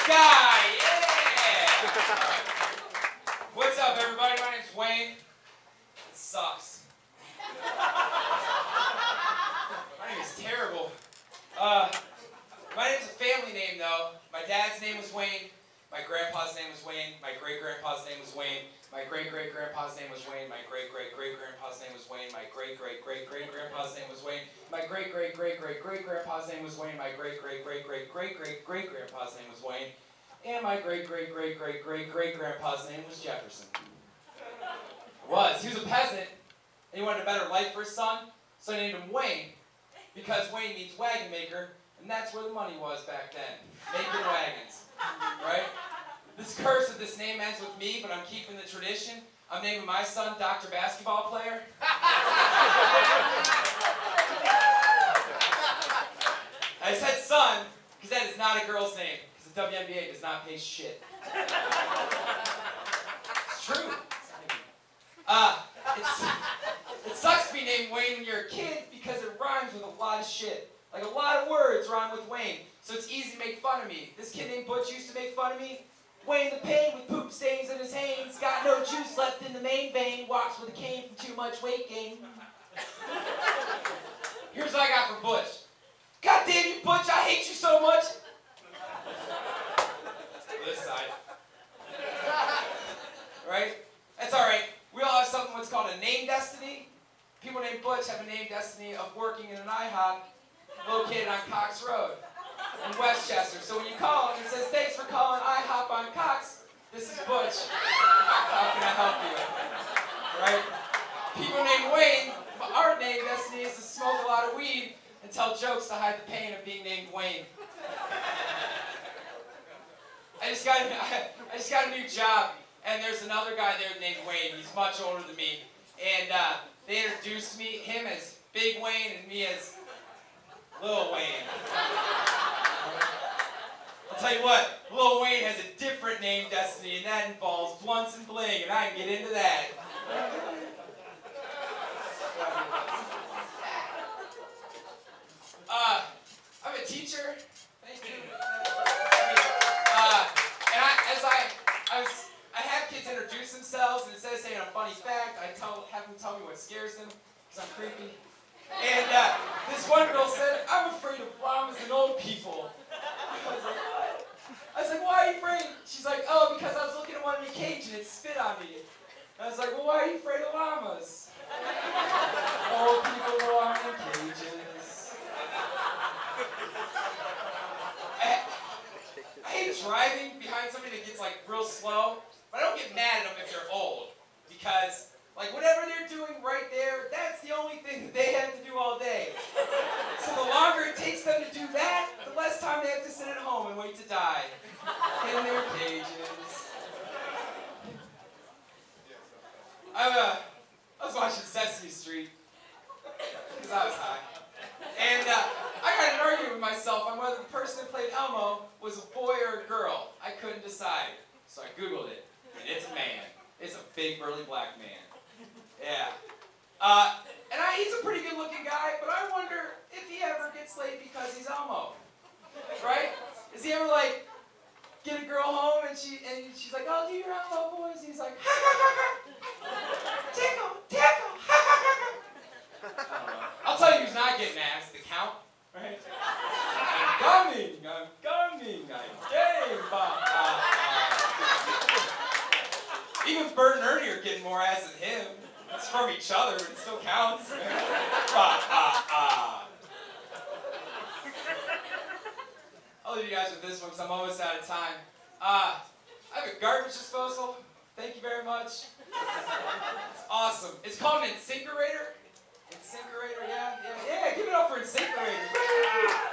guy, yeah! What's up, everybody? My name's Wayne. It sucks. My name is terrible. My name's a family name, though. My dad's name was Wayne. My grandpa's name was Wayne. My great-grandpa's name was Wayne. My great-great-grandpa's name was Wayne. My great-great-great-grandpa's name was Wayne. My great-great-great-great-grandpa's name was Wayne. My great-great-great-great-great-grandpa's name was Wayne. My great-great-great-great-great-great-great-grandpa's name was Wayne. And my great-great-great-great-great-grandpa's name was Jefferson. He was a peasant, and he wanted a better life for his son, so he named him Wayne, because Wayne means wagon maker, and that's where the money was back then, making wagons, right? This curse of this name ends with me, but I'm keeping the tradition. I'm naming my son Dr. Basketball Player. I said son, because that is not a girl's name, because the WNBA does not pay shit. It's true. It sucks to be named Wayne when you're a kid because it rhymes with a lot of shit. Like a lot of words rhyme with Wayne, so it's easy to make fun of me. This kid named Butch used to make fun of me. Wayne the pain with poop stains in his hanes, got no juice left in the main vein, walks with a cane from too much weight gain. Here's what I got for Butch. God damn you, Butch, I hate you so much. This side. Right? That's alright. We all have something what's called a name destiny. People named Butch have a name destiny of working in an IHOP located on Cox Road in Westchester. So when you call them, it says, thanks for calling IHOP on Cox. This is Butch. How can I help you? Right? People named Wayne, our name destiny is to smoke a lot of weed and tell jokes to hide the pain of being named Wayne. I just got a new job, and there's another guy there named Wayne. He's much older than me, and they introduced him as Big Wayne and me as Lil Wayne. I'll tell you what, Lil Wayne has a different name destiny, and that involves blunts and bling, and I can get into that. I'm a teacher. Thank you. I have kids introduce themselves, and instead of saying a funny fact, I have them tell me what scares them, because I'm creepy. And this one girl said, I'm afraid of llamas and old people. I was like, what? I was like, why are you afraid? She's like, oh, because I was looking at one in a cage and it spit on me. And I was like, well, why are you afraid of llamas? Old people belong in cages. I hate driving behind somebody that gets like real slow, but I don't get mad at them if they're old, because like whatever they're doing right there, that's the only thing that they have to do all day. So the longer it takes them to do that, the less time they have to sit at home and wait to die in their cages. I was watching Sesame Street because I was high. And I got an argument with myself on whether the person that played Elmo was a boy or a girl. I couldn't decide. So I Googled it. And it's a man. It's a big, burly black man. Yeah. And he's a pretty good looking guy, but I wonder if he ever gets laid because he's Elmo. Right? Is he ever like, get a girl home and she's like, oh, do your Elmo voice? And he's like, ha ha ha ha. Tickle, tickle, ha ha ha ha. I'll tell you who's not getting asked, the Count, right? I'm coming, I came, Even Bert and Ernie are getting more ass than him. It's from each other, but it still counts. I'll leave you guys with this one because I'm almost out of time. I have a garbage disposal. Thank you very much. It's awesome. It's called an InSinkErator. InSinkErator, yeah. Give it up for InSinkErator.